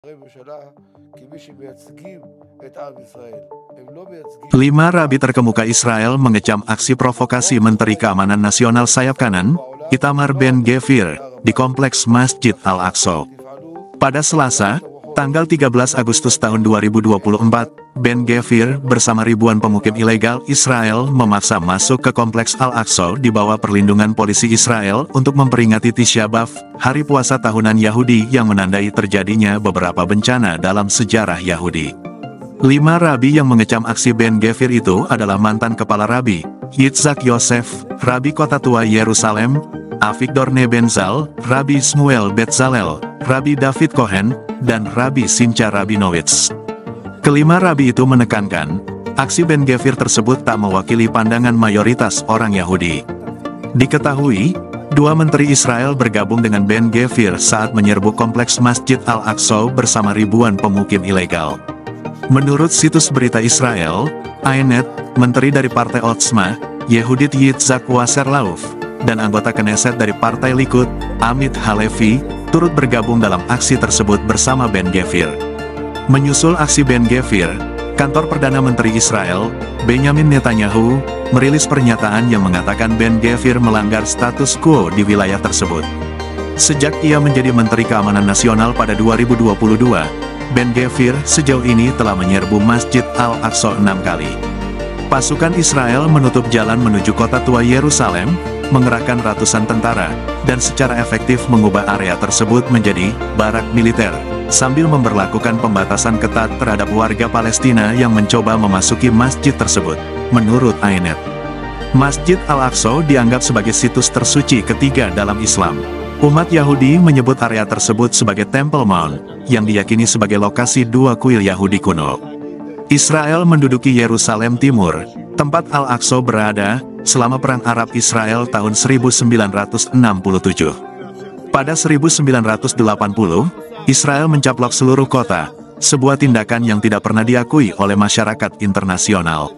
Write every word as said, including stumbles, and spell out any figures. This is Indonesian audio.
Lima rabi terkemuka Israel mengecam aksi provokasi Menteri Keamanan Nasional sayap kanan, Itamar Ben-Gvir, di Kompleks Masjid Al-Aqsa. Pada Selasa, tanggal tiga belas Agustus tahun dua ribu dua puluh empat, Ben-Gvir bersama ribuan pemukim ilegal Israel memaksa masuk ke Kompleks Al-Aqsa di bawah perlindungan polisi Israel untuk memperingati Tisha B'Av, hari puasa tahunan Yahudi yang menandai terjadinya beberapa bencana dalam sejarah Yahudi. Lima rabi yang mengecam aksi Ben-Gvir itu adalah mantan kepala rabi, Yitzhak Yosef, Rabi Kota Tua Yerusalem, Avigdor Nebenzal, Rabi Shmuel Betzalel, Rabi David Cohen, dan Rabi Simcha Rabinowitz. Kelima rabi itu menekankan, aksi Ben-Gvir tersebut tak mewakili pandangan mayoritas orang Yahudi. Diketahui, dua menteri Israel bergabung dengan Ben-Gvir saat menyerbu Kompleks Masjid Al-Aqsa bersama ribuan pemukim ilegal. Menurut situs berita Israel, Ynet, menteri dari Partai Otzma, Yehudit Yitzhak Wasserlauf, dan anggota Knesset dari Partai Likud, Amit Halevi, turut bergabung dalam aksi tersebut bersama Ben-Gvir. Menyusul aksi Ben-Gvir, kantor Perdana Menteri Israel, Benjamin Netanyahu, merilis pernyataan yang mengatakan Ben-Gvir melanggar status quo di wilayah tersebut. Sejak ia menjadi Menteri Keamanan Nasional pada dua ribu dua puluh dua, Ben-Gvir sejauh ini telah menyerbu Masjid Al-Aqsa enam kali. Pasukan Israel menutup jalan menuju Kota Tua Yerusalem, mengerahkan ratusan tentara, dan secara efektif mengubah area tersebut menjadi barak militer, sambil memberlakukan pembatasan ketat terhadap warga Palestina yang mencoba memasuki masjid tersebut. Menurut Ynet, Masjid Al-Aqsa dianggap sebagai situs tersuci ketiga dalam Islam. Umat Yahudi menyebut area tersebut sebagai Temple Mount, yang diyakini sebagai lokasi dua kuil Yahudi kuno. Israel menduduki Yerusalem Timur, tempat Al-Aqsa berada, selama Perang Arab-Israel tahun seribu sembilan ratus enam puluh tujuh. Pada seribu sembilan ratus delapan puluh, Israel mencaplok seluruh kota, sebuah tindakan yang tidak pernah diakui oleh masyarakat internasional.